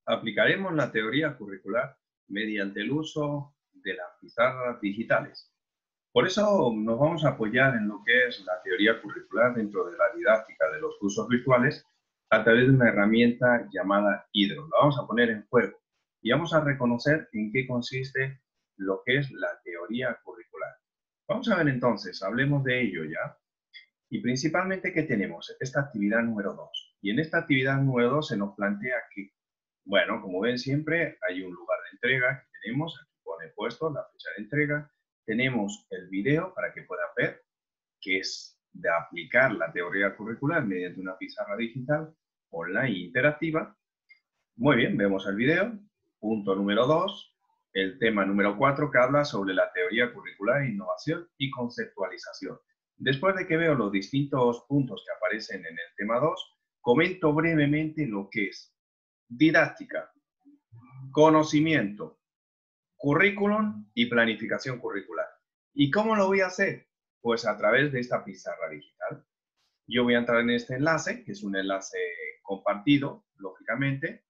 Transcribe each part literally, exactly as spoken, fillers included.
Aplicaremos la teoría curricular mediante el uso de las pizarras digitales. Por eso nos vamos a apoyar en lo que es la teoría curricular dentro de la didáctica de los cursos virtuales a través de una herramienta llamada Hydro. La vamos a poner en juego y vamos a reconocer en qué consiste lo que es la teoría curricular. Vamos a ver entonces, hablemos de ello ya. Y principalmente, ¿qué tenemos? Esta actividad número dos. Y en esta actividad número dos se nos plantea que, bueno, como ven siempre, hay un lugar de entrega que tenemos, aquí pone puesto la fecha de entrega, tenemos el video para que puedan ver, que es de aplicar la teoría curricular mediante una pizarra digital online interactiva. Muy bien, vemos el video. Punto número dos, el tema número cuatro que habla sobre la teoría curricular, innovación y conceptualización. Después de que veo los distintos puntos que aparecen en el tema dos, comento brevemente lo que es didáctica, conocimiento, currículum y planificación curricular. ¿Y cómo lo voy a hacer? Pues a través de esta pizarra digital. Yo voy a entrar en este enlace, que es un enlace compartido, lógicamente.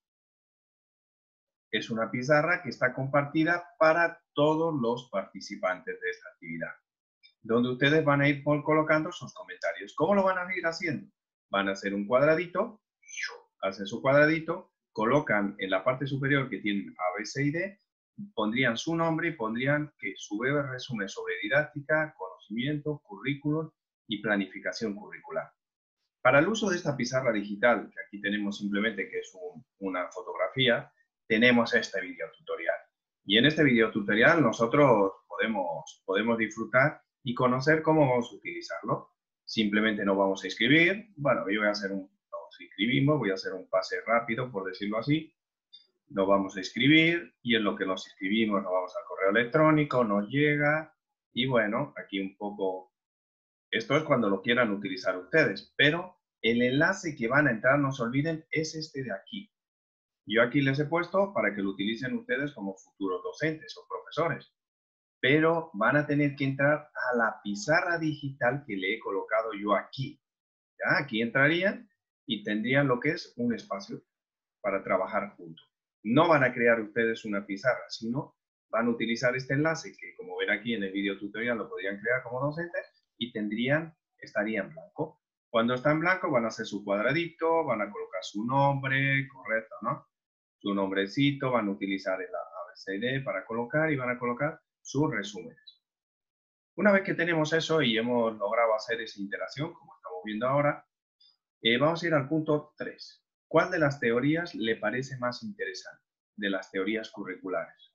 Es una pizarra que está compartida para todos los participantes de esta actividad, donde ustedes van a ir colocando sus comentarios. ¿Cómo lo van a ir haciendo? Van a hacer un cuadradito, hacen su cuadradito, colocan en la parte superior que tienen A, B, C y D, pondrían su nombre y pondrían que su breve resumen sobre didáctica, conocimiento, currículum y planificación curricular. Para el uso de esta pizarra digital, que aquí tenemos simplemente que es un, una fotografía, tenemos este video tutorial. Y en este video tutorial nosotros podemos, podemos disfrutar y conocer cómo vamos a utilizarlo. Simplemente nos vamos a inscribir. Bueno, yo voy a hacer un, nos inscribimos, voy a hacer un pase rápido, por decirlo así. Nos vamos a inscribir y en lo que nos inscribimos nos vamos al correo electrónico, nos llega y bueno, aquí un poco, esto es cuando lo quieran utilizar ustedes, pero el enlace que van a entrar, no se olviden, es este de aquí. Yo aquí les he puesto para que lo utilicen ustedes como futuros docentes o profesores, pero van a tener que entrar a la pizarra digital que le he colocado yo aquí. ¿Ya? Aquí entrarían y tendrían lo que es un espacio para trabajar juntos. No van a crear ustedes una pizarra, sino van a utilizar este enlace que, como ven aquí en el video tutorial, lo podrían crear como docentes y tendrían, estaría en blanco. Cuando está en blanco van a hacer su cuadradito, van a colocar su nombre, correcto, ¿no? Su nombrecito, van a utilizar el A B C D para colocar y van a colocar sus resúmenes. Una vez que tenemos eso y hemos logrado hacer esa interacción, como estamos viendo ahora, eh, vamos a ir al punto tres. ¿Cuál de las teorías le parece más interesante de las teorías curriculares?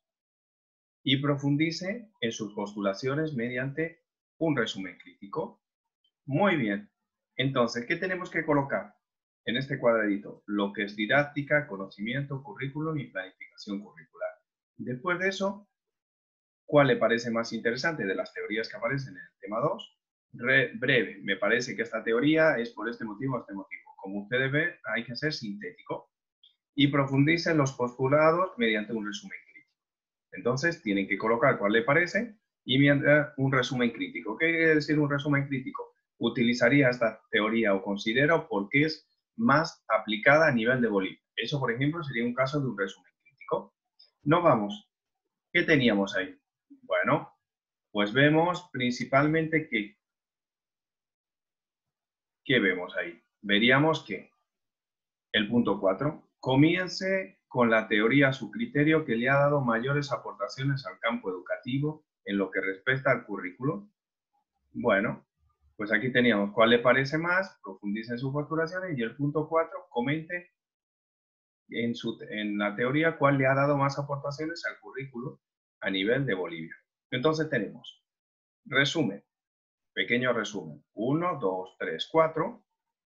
Y profundice en sus postulaciones mediante un resumen crítico. Muy bien. Entonces, ¿qué tenemos que colocar en este cuadradito? Lo que es didáctica, conocimiento, currículum y planificación curricular. Después de eso, ¿cuál le parece más interesante de las teorías que aparecen en el tema dos? Re, breve. Me parece que esta teoría es por este motivo o este motivo. Como ustedes ven, hay que ser sintético y profundice en los postulados mediante un resumen crítico. Entonces, tienen que colocar cuál le parece y mediante un resumen crítico. ¿Qué quiere decir un resumen crítico? Utilizaría esta teoría o considero porque es más aplicada a nivel de Bolivia. Eso, por ejemplo, sería un caso de un resumen crítico. Nos vamos. ¿Qué teníamos ahí? Bueno, pues vemos principalmente que, ¿qué vemos ahí? Veríamos que el punto cuatro, comience con la teoría a su criterio que le ha dado mayores aportaciones al campo educativo en lo que respecta al currículo. Bueno, pues aquí teníamos cuál le parece más, profundice en sus postulaciones y el punto cuatro, comente en, su, en la teoría cuál le ha dado más aportaciones al currículo a nivel de Bolivia. Entonces tenemos resumen, pequeño resumen, uno, dos, tres, cuatro,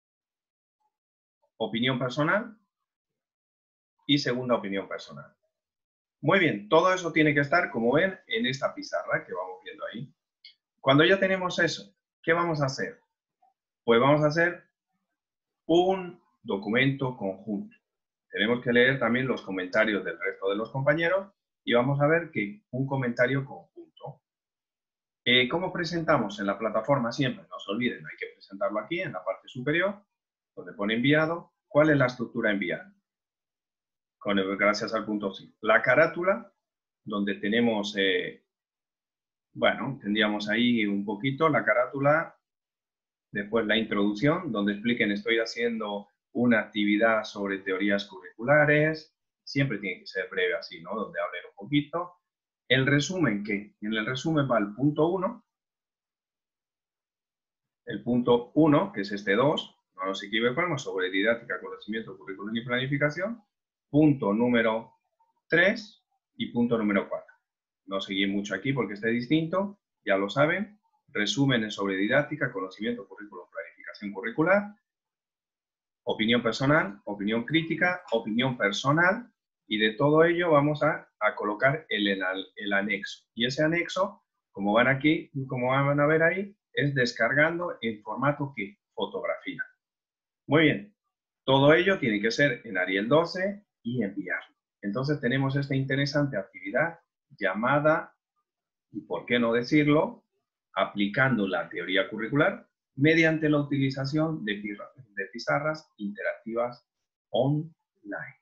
opinión personal y segunda opinión personal. Muy bien, todo eso tiene que estar, como ven, en esta pizarra que vamos viendo ahí. Cuando ya tenemos eso, ¿qué vamos a hacer? Pues vamos a hacer un documento conjunto. Tenemos que leer también los comentarios del resto de los compañeros y vamos a ver que un comentario conjunto. Eh, ¿Cómo presentamos en la plataforma? Siempre, no se olviden, hay que presentarlo aquí en la parte superior, donde pone enviado. ¿Cuál es la estructura enviada? con el, gracias al punto cinco. La carátula, donde tenemos, eh, bueno, tendríamos ahí un poquito la carátula, después la introducción, donde expliquen estoy haciendo una actividad sobre teorías curriculares, siempre tiene que ser breve así, ¿no? Donde hablen un poquito. El resumen, ¿qué? En el resumen va el punto uno, el punto uno, que es este dos, no nos equivoquemos, sobre didáctica, conocimiento, currículum y planificación, punto número tres y punto número cuatro. No seguí mucho aquí porque está distinto, ya lo saben, resúmenes sobre didáctica, conocimiento, currículum, planificación curricular, opinión personal, opinión crítica, opinión personal, y de todo ello vamos a, a colocar el, el, el anexo. Y ese anexo, como van aquí, como van a ver ahí, es descargando en formato que fotografía. Muy bien, todo ello tiene que ser en Arial doce y enviarlo. Entonces tenemos esta interesante actividad llamada, y por qué no decirlo, aplicando la teoría curricular mediante la utilización de pizarras interactivas online.